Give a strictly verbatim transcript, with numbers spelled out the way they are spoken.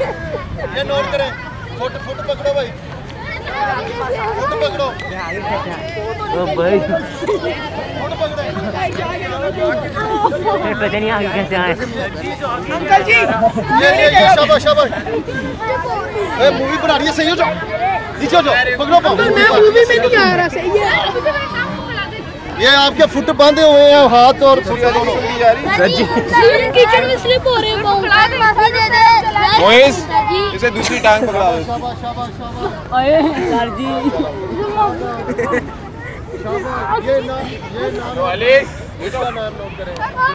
ये नोट करें। Foot foot पकड़ो भाई, फुट पकड़ो भाई, फुट पकड़ो। पता नहीं आगे कैसे आए अंकल जी। ये ये ये शाबाश शाबाश। ए मूवी बना रही है, सही हो जाओ, नीचे हो जाओ, पकड़ो पाओ। मैं मूवी में नहीं आ रहा, सही है। ये आपके फुट बांधे हुए हैं, हाथ और फुट दोनों। सर जी किचन में स्लिप हो रहे हैं। माफी दे दे मोइस, इसे दूसरी टांग पकड़ा दो। शाबाश शाबाश शाबाश। अरे सर जी ये नाम ये नाम वाले इसका नाम नोट करें।